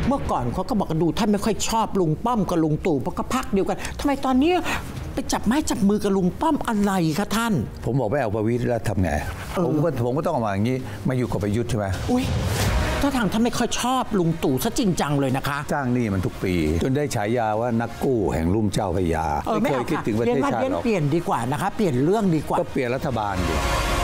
เมื่อก่อนเขาก็บอกกันดูท่านไม่ค่อยชอบลุงป้อมกับลุงตู่เพราะก็พรรคเดียวกันทำไมตอนนี้ไปจับไม้จับมือกับลุงป้อมอะไรคะท่านผมบอกไม่เอาประวิตรแล้วทำไงผมก็ต้องออกมาอย่างนี้มาอยู่กับประยุทธ์ใช่ไหมอุ้ยถ้าทางท่านไม่ค่อยชอบลุงตู่ซะจริงจังเลยนะคะจ้างหนี้มันทุกปีจนได้ฉายาว่านักกู้แห่งลุ่มเจ้าพระยาไม่เคยคิดถึงประเทศชาติหรอกเปลี่ยนดีกว่านะคะเปลี่ยนเรื่องดีกว่าก็เปลี่ยนรัฐบาลดิ